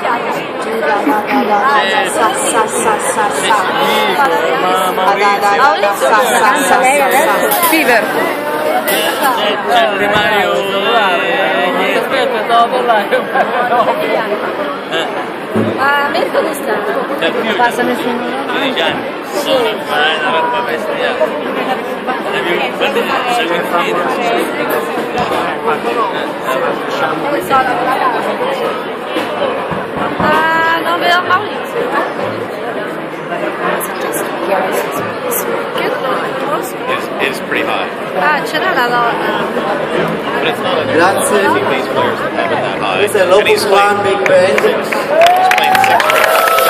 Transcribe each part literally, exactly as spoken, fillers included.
Sa sa sa sa sa. Fever. C'è il primario. Aspetta, stavo parlando. Ma me dove sta? Non passa nessuno. tredici anni. Sono una roba bestiale. Siamo in fine. Ah, non vedo Maurizio. Che It's, it's pretty high. Ah, c'era la donna. But it's not a Grazie. I think these players that have it that high. Questo è And l'Opus he's One playing, Big Band. he's playing six players.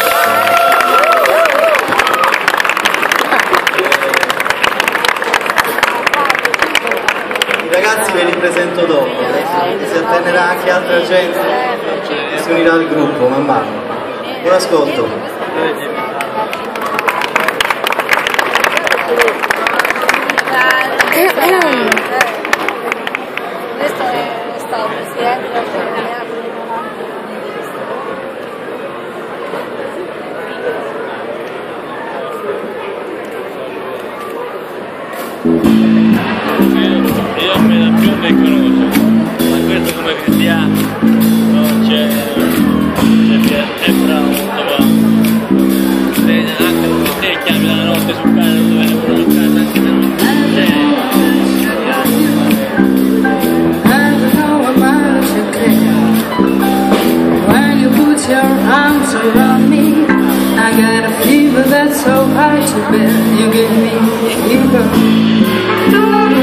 I ragazzi ve li presento dopo, si attenderà anche altra gente che si unirà al gruppo man mano. Buon ascolto. Questo è stato presidente. Io appena più mi conosco, ma questo come cristiano non c'è, c'è è bravo, anche te chiami la notte sul cane dove ne vuole giocare anche se non c'è. When you put your arms around me, I got a fever that's so hard to bear. You give me a fever.